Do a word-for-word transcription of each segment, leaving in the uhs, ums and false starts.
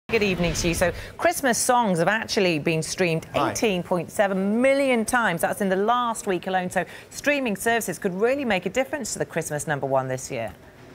Good evening to you. So, Christmas songs have actually been streamed eighteen point seven million times. That's in the last week alone. So, streaming services could really make a difference to the Christmas number one this year.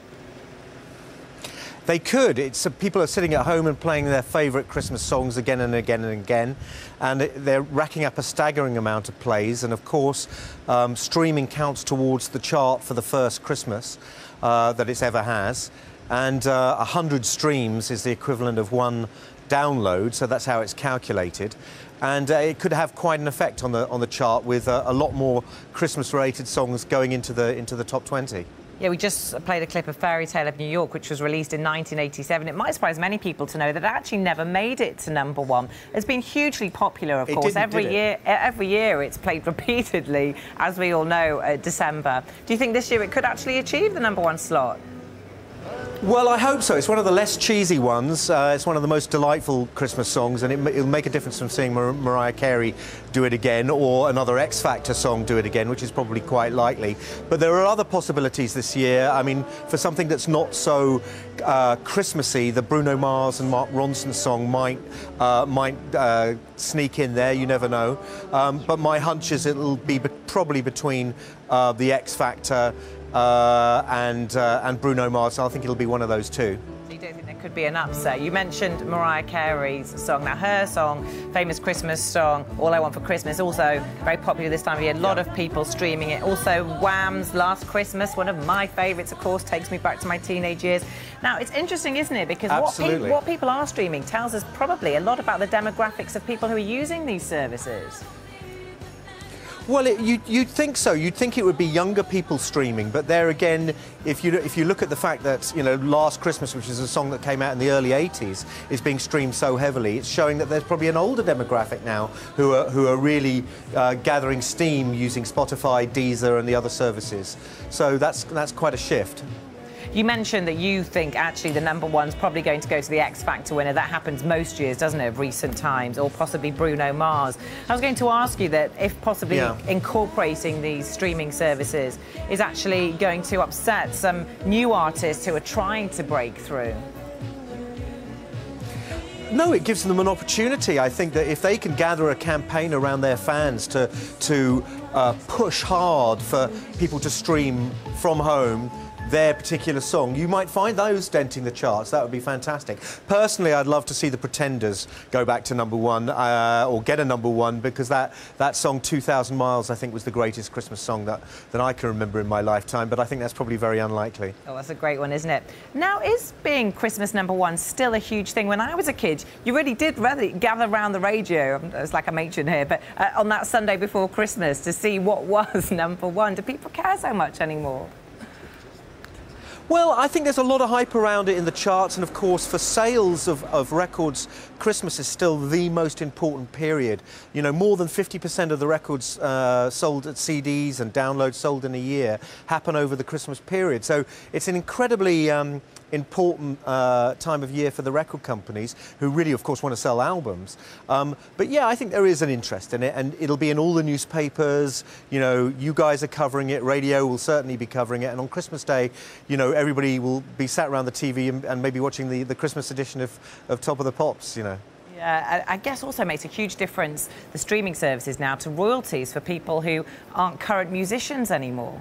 They could. It's uh, people are sitting at home and playing their favourite Christmas songs again and again and again, and it, they're racking up a staggering amount of plays. And of course, um, streaming counts towards the chart for the first Christmas uh, that it's ever has. And uh, one hundred streams is the equivalent of one download, so that's how it's calculated. And uh, it could have quite an effect on the on the chart, with uh, a lot more Christmas-related songs going into the into the top twenty. Yeah, we just played a clip of Fairy Tale of New York, which was released in nineteen eighty-seven. It might surprise many people to know that it actually never made it to number one. It's been hugely popular, of it course. Didn't, every did year, every year it's played repeatedly, as we all know, at December. Do you think this year it could actually achieve the number one slot? Well, I hope so. It's one of the less cheesy ones. Uh, it's one of the most delightful Christmas songs, and it, it'll make a difference from seeing Mar Mariah Carey do it again, or another X Factor song do it again, which is probably quite likely. But there are other possibilities this year. I mean, for something that's not so uh, Christmassy, the Bruno Mars and Mark Ronson song might uh, might uh, sneak in there. You never know. Um, but my hunch is it'll be be probably between uh, the X Factor Uh, and uh, and Bruno Mars. I think it'll be one of those two. So you don't think there could be an upset? You mentioned Mariah Carey's song. Now, her song, famous Christmas song, All I Want for Christmas, also very popular this time of year. A lot yeah. of people streaming it. Also, Wham's Last Christmas, one of my favourites, of course, takes me back to my teenage years. Now, it's interesting, isn't it? Because what, pe what people are streaming tells us probably a lot about the demographics of people who are using these services. Well, it, you, you'd think so. You'd think it would be younger people streaming, but there again, if you if you look at the fact that, you know, Last Christmas, which is a song that came out in the early eighties, is being streamed so heavily, it's showing that there's probably an older demographic now who are who are really uh, gathering steam using Spotify, Deezer, and the other services. So that's that's quite a shift. You mentioned that you think actually the number one's probably going to go to the X Factor winner. That happens most years, doesn't it, of recent times, or possibly Bruno Mars. I was going to ask you that if possibly yeah. incorporating these streaming services is actually going to upset some new artists who are trying to break through. No, it gives them an opportunity. I think that if they can gather a campaign around their fans to, to uh, push hard for people to stream from home their particular song, you might find those denting the charts. That would be fantastic. Personally, I'd love to see the Pretenders go back to number one, uh, or get a number one, because that, that song, two thousand miles, I think was the greatest Christmas song that, that I can remember in my lifetime, but I think that's probably very unlikely. Oh, that's a great one, isn't it? Now, is being Christmas number one still a huge thing? When I was a kid, you really did rather gather around the radio, it's like a matron here, but uh, on that Sunday before Christmas to see what was number one. Do people care so much anymore? Well, I think there's a lot of hype around it in the charts, and of course for sales of, of records, Christmas is still the most important period. You know, more than fifty percent of the records uh, sold at C Ds and downloads sold in a year happen over the Christmas period. So it's an incredibly um, important uh, time of year for the record companies, who really, of course, want to sell albums. Um, but yeah, I think there is an interest in it, and it'll be in all the newspapers. You know, you guys are covering it, radio will certainly be covering it, and on Christmas Day, you know, everybody will be sat around the T V and, and maybe watching the, the Christmas edition of, of Top of the Pops, you know. Yeah, I guess also makes a huge difference, the streaming services now, to royalties for people who aren't current musicians anymore.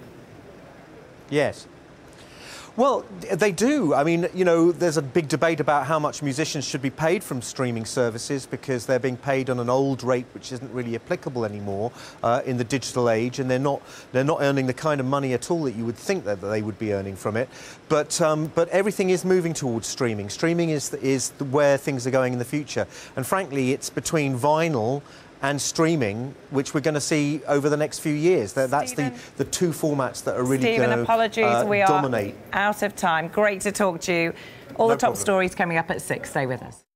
Yes. Well, they do. I mean, you know, there's a big debate about how much musicians should be paid from streaming services, because they're being paid on an old rate which isn't really applicable anymore uh, in the digital age, and they're not they're not earning the kind of money at all that you would think that they would be earning from it. But um, but everything is moving towards streaming. Streaming is is where things are going in the future, and frankly, it's between vinyl and streaming, which we're going to see over the next few years. That's the, the two formats that are really going to apologies, uh, we dominate. are out of time. Great to talk to you. All No the top problem. stories coming up at six. Stay with us.